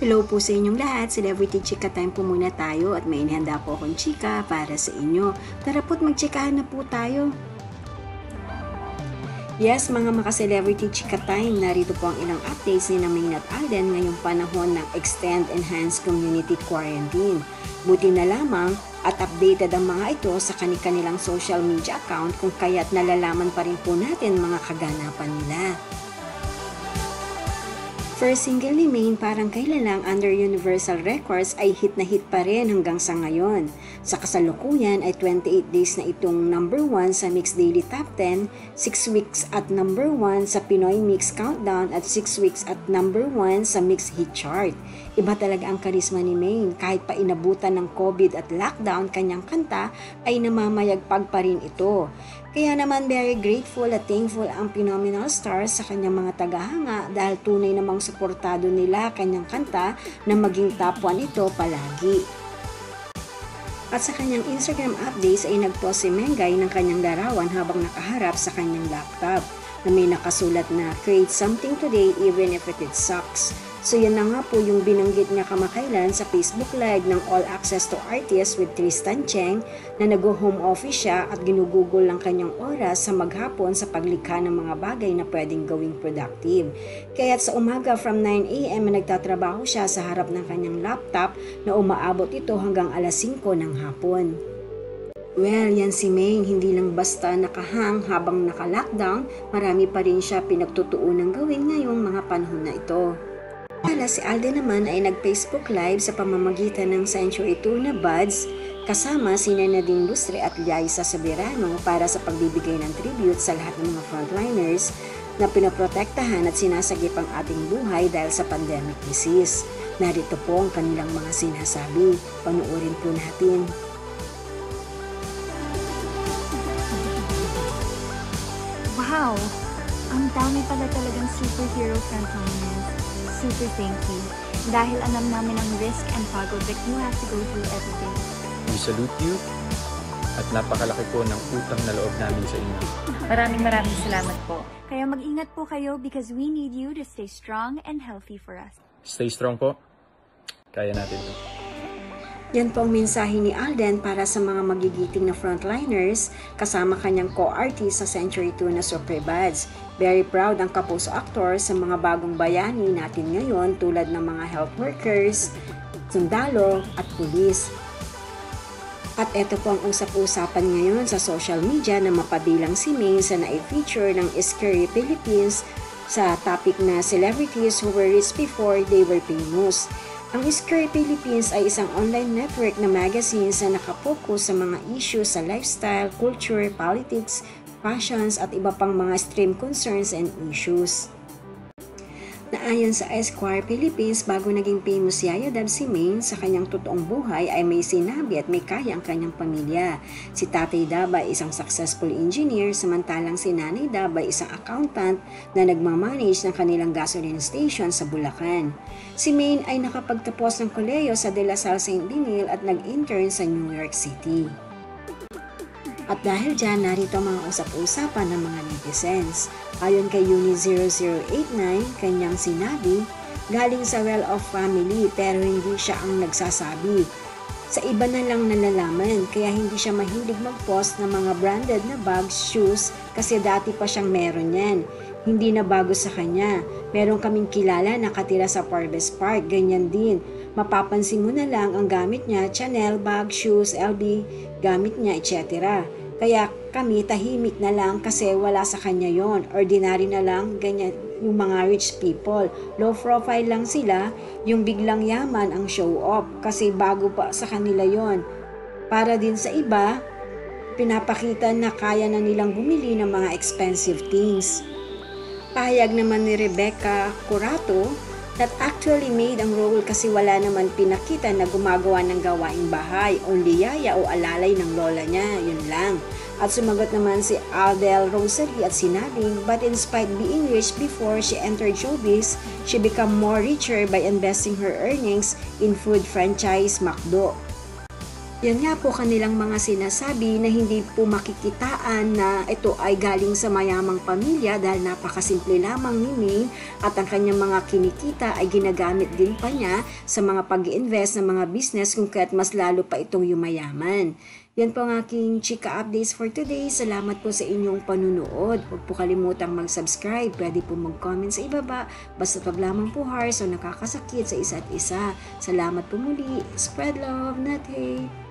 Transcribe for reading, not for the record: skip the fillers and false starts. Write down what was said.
Hello po sa inyong lahat, Celebrity Chika Time po muna tayo at may inihanda po akong chika para sa inyo. Tara po't magchikahan na po tayo. Yes, mga maka-Celebrity Chika Time, narito po ang ilang updates ni Maine at Alden ngayong panahon ng Extend Enhanced Community Quarantine. Buti na lamang at updated ang mga ito sa kanilang social media account kung kaya't nalalaman pa rin po natin mga kaganapan nila. First single ni Maine parang kailan lang under Universal Records ay hit na hit pa rin hanggang sa ngayon. Sa kasalukuyan ay 28 days na itong number 1 sa Mix Daily Top 10, 6 weeks at number 1 sa Pinoy Mix Countdown at 6 weeks at number 1 sa Mix Hit Chart. Iba talaga ang karisma ni Maine, kahit pa inabutan ng COVID at lockdown kanyang kanta ay namamayagpag pa rin ito. Kaya naman very grateful at thankful ang Phenomenal Stars sa kanyang mga tagahanga dahil tunay namang suportado nila kanyang kanta na maging top 1 ito palagi. At sa kanyang Instagram updates ay nagpost si Mengay ng kanyang larawan habang nakaharap sa kanyang laptop na may nakasulat na "Create something today even if it sucks." So yan na nga po yung binanggit niya kamakailan sa Facebook Live ng All Access to Artists with Tristan Cheng na nag-home office siya at ginugugol lang kanyang oras sa maghapon sa paglikha ng mga bagay na pwedeng gawing productive. Kaya't sa umaga from 9 AM nagtatrabaho siya sa harap ng kanyang laptop na umaabot ito hanggang alas 5 ng hapon. Well, yan si Maine, hindi lang basta nakahang habang naka-lockdown, marami pa rin siya pinagtutuunang gawin ngayong mga panahon na ito. Si Alden naman ay nag-Facebook Live sa pamamagitan ng Century Tour na Buds kasama sina Nadine Lustre at Liza Soberano para sa pagbibigay ng tribute sa lahat ng mga frontliners na pinoprotektahan at sinasagip ang ating buhay dahil sa pandemic disease. Narito po ang kanilang mga sinasabi. Panuorin po natin. Wow! Ang dami pala talagang superhero frontliners. Super thank you. Dahil alam namin ang risk and pagod that you have to go through every day. We salute you at napakalaki po ng utang na loob namin sa inyo. Maraming salamat po. Kaya mag-ingat po kayo because we need you to stay strong and healthy for us. Stay strong po. Kaya natin to. Yan po ang mensahe ni Alden para sa mga magigiting na frontliners kasama kanyang co-artist sa Century 2 na Superbuds. Very proud ang kapuso actor sa mga bagong bayani natin ngayon tulad ng mga health workers, sundalo at pulis. At ito po ang usap-usapan ngayon sa social media na mapabilang si Maine sa na-feature ng Scary Philippines sa topic na celebrities who were rich before they were famous. Ang Scary Philippines ay isang online network na magazine na nakapokus sa mga issues sa lifestyle, culture, politics, fashions at iba pang mga stream concerns and issues. Naayon sa Esquire Philippines, bago naging famous Yaya Dab si Maine, sa kanyang totoong buhay ay may sinabi at may kaya ang kanyang pamilya. Si Tatay Dab ay isang successful engineer, samantalang si Nanay Dab ay isang accountant na nagmamanage ng kanilang gasoline station sa Bulacan. Si Maine ay nakapagtapos ng kolehiyo sa De La Salle St. Benil at nag-intern sa New York City. At dahil dyan, narito ang mga usap-usapan ng mga netizens. Ayon kay Uni0089, kanyang sinabi, galing sa well-off family pero hindi siya ang nagsasabi. Sa iba na lang nalalaman kaya hindi siya mahilig mag-post ng mga branded na bags, shoes kasi dati pa siyang meron yan. Hindi na bago sa kanya. Meron kaming kilala nakatira sa Forbes Park, ganyan din. Mapapansin mo na lang ang gamit niya, Chanel, bag, shoes, LB, gamit niya, etc. Kaya kami tahimik na lang kasi wala sa kanya yon. Ordinary na lang, ganyan yung mga rich people. Low profile lang sila, yung biglang yaman ang show off kasi bago pa sa kanila yon. Para din sa iba, pinapakita na kaya na nilang bumili ng mga expensive things. Pahayag naman ni Rebecca Curato that actually made ang role kasi wala naman pinakita na gumagawa ng gawaing bahay, only yaya o alalay ng lola niya, yun lang. At sumagot naman si Aldel Rosary at sinabing, but in spite being rich before she entered showbiz, she become more richer by investing her earnings in food franchise McDo. Yan nga po kanilang mga sinasabi na hindi po makikitaan na ito ay galing sa mayamang pamilya dahil napakasimple lamang ni Ming at ang kanyang mga kinikita ay ginagamit din pa niya sa mga pag-invest ng mga business kung kaya't mas lalo pa itong yumayaman. Yan po ang aking chika updates for today. Salamat po sa inyong panunood. Huwag po kalimutang mag-subscribe. Pwede po mag-comment sa ibaba. Basta wag lamang po harsh o nakakasakit sa isa't isa. Salamat po muli. Spread love, not hate.